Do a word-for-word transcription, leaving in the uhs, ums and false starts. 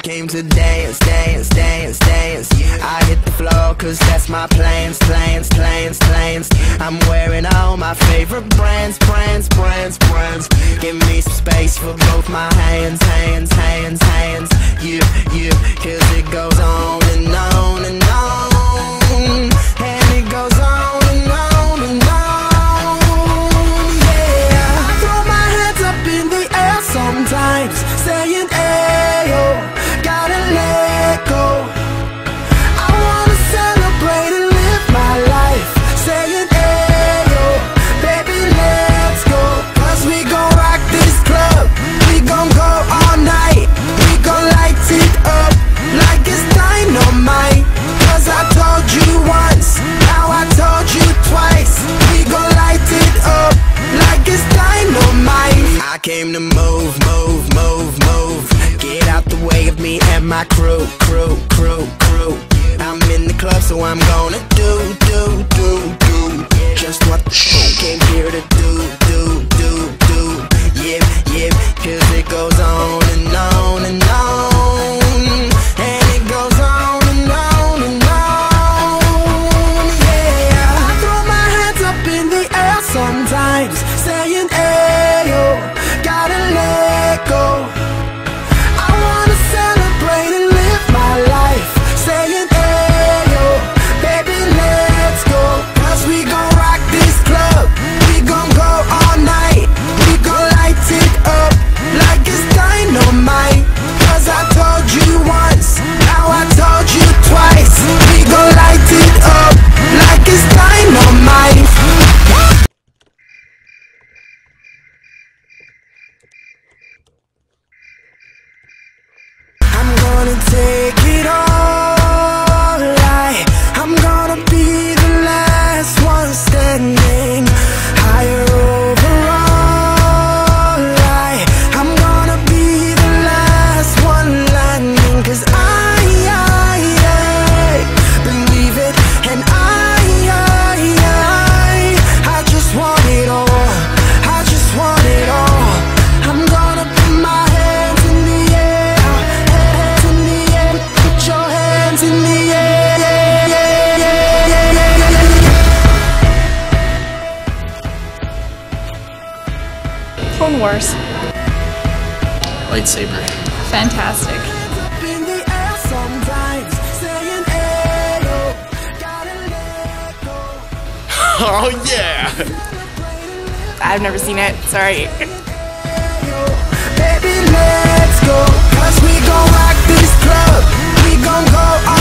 came to dance, dance, dance, dance. I hit the floor cause that's my plans, plans, plans, plans. I'm wearing all my favorite brands, brands, brands, brands. Give me some space for both my hands, hands, hands, hands. Yeah, yeah, cause it goes on and on and on. And it goes on and on and on. Yeah, I throw my hands up in the air sometimes, saying ayo, gotta let go. I wanna celebrate and live my life, saying ayo, baby let's go. Cause we gon' rock this club, we gon' go all night. We gon' light it up like it's dynamite. Cause I told you once, now I told you twice. We gon' light it up like it's dynamite. I came to move, move, move, move. Get out the way of me and my crew, crew, crew, crew. I'm in the club, so I'm gonna do, do, do, do just what the crew came here to do, do, do, do. Yeah, yeah, cause it goes on and on and on. And it goes on and on and on. Yeah, I throw my hands up in the air sometimes, saying ayo, gotta let go. I wanna celebrate and live my life, saying ayo, baby let's go. Cause we gon' rock this club, we gon' go all night. We gon' light it up like it's dynamite. Cause I told you once, now I told you twice. We gon' light it up like it's dynamite. I'm gonna take it all, I, I'm gonna be the last one standing. Higher overall, I, I'm gonna be the last one landing. Cause I, I, I believe it, and I, I, I, I just want it all, I just want it all. I'm gonna put my hands in the air, hands in the air, put your hands in the air, yeah, yeah, yeah, yeah, yeah, yeah. Clone Wars. Lightsaber. Fantastic. Up in the air sometimes, saying ayo, gotta let go. Oh yeah! I've never seen it, sorry. Baby let's go, cause we gon' rock this club, we gon' go all